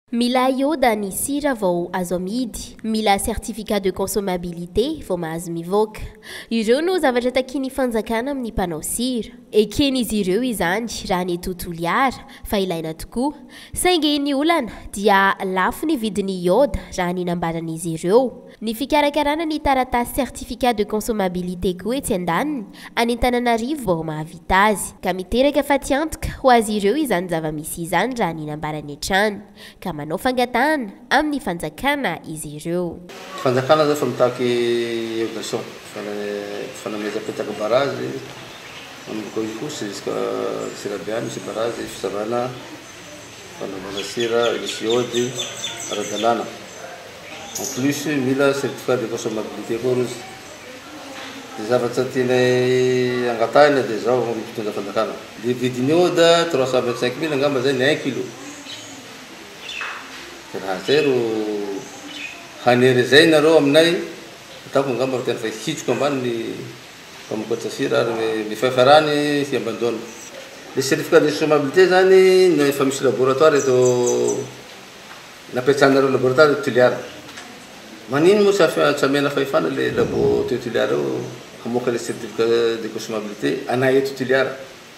Mila ioda ny sira vao azo amidy, mila certificat de consommabilité vao mahazo mivoaka. Ireo no zavatra takiany fanjakana amin'ny mpanao sira. Eken'izy ireo izany raha ny tontolo iara fa ilaina tokoa. Saingy ny olana dia lafo ny vidin'ny ioda raha ny nambaran'izy ireo. Ny fikarakarana ny taratasy certificat de consommabilité koa etsy andaniny, any Antananarivo vao mahavita azy. Ka miteraka faty antoka ho azy ireo izany zava-misy izany raha ny nambarany hatrany. Ka manao fangatahana amin'ny fanjakana izy ireo. Fanjakana zao fa mitaky évaluation, fanomezam-petaka barazy, manomboka ihosy jusqu'à sirabiany misy barazy, fisarana, fanaovana sira, misy iody, ara-dalàna. En plus, mila certificat de consommabilité koa rozy. Dia zavatra tianay angatahina dia zao mitondra fanjakana. Dia vidiny ioda 325 000 angamba zay ny 1 kilo. Raha zay ro hanery zay nareo aminay, ataoko angamba tena fa hitriko ambany ny mpamokatra sira ary mifafarany sy abandona. Le certificat de consommabilité zany no efa misy laboratoire eto napetrahanareo laboratoire tuliara. Manino moa tsamena fahefana le labo tuliara eo hamoaka le certificat de consommabilité ana eto tuliara.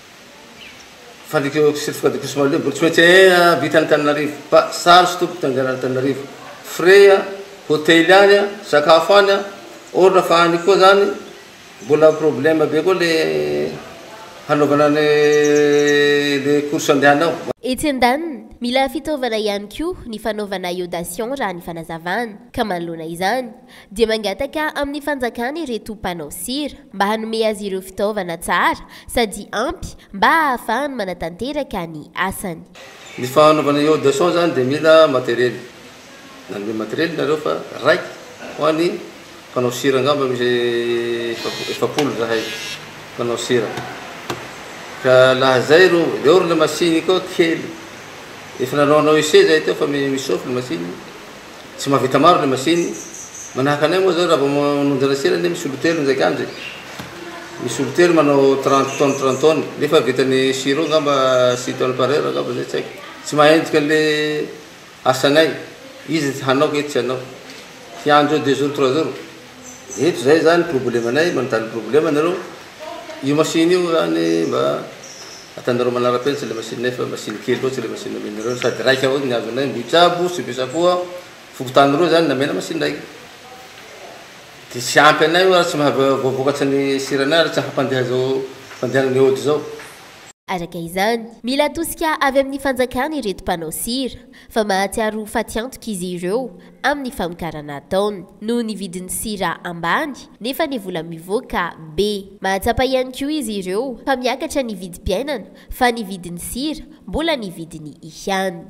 Fa ny certificat de consommabilité mbola tsy maintsy vita Antananarivo. Sarotsy tompoko tangarana Antananarivo. Frais hôtely any, sakafo any, orana fa any koa zany mbola problème be koa le hanaovana le course andehanao. Etsy andaniny, mila fitaovana ihany koa ny fanaovana iodation raha ny fanazavana. Ka manoloana izany dia mangataka amin'ny fanjakana ireto mpanao sira mba hanome azy ireo fitaovana tsara sady ampy mba ahafahany manatanteraka ny asany. Ny fanaovana iodation zany dia mila matériel. Nanome matériel nareo fa raiky ho an'ny mpanao sira angamba misy 700 zahay mpanao sira. Ka laha zay ro le machine koa kely. Efa nanaonao essai zay teo fa misôfy le machine. Tsy mahavita maro le machine. Manahaka anay moa zao raha vao manondrana sira misy olo telo ndraiky andro. Misy olo telo manao 30 tonnes. Nefa vitany sira angamba 6 tonnes par heure angamba zay tsy haiko. Tsy mahendrika le asanay. Izy hanao ke tsy hanao. Hiandro 2 jours 3 jours. Eto zay zany problème anay, manontany problème anareo. Io machine io zany mba atanareo manara-penitra le machine nefa machine kely loatsy le machine amenareo sady raiky avao ny azonay mboitsabo sy bisakoa fokotanareo zany namena machine raiky. Dia tsy ampy anay io raha tsy mahavoakatsy ny siranay raha tsy hampandeha zao fandehanany ody zao. Araka izany, mila tosika avy amin'ny fanjakana ireto mpanao sira fa mahatsiaro faty antoka izy ireo amin'ny famokarana ataony noho ny vidin'ny sira ambany nefa ny vola mivoaka be. Mahatsapa ihany koa izy ireo fa miakatra ny vidim-piainana fa ny vidin'ny sira mbola ny vidiny ihany.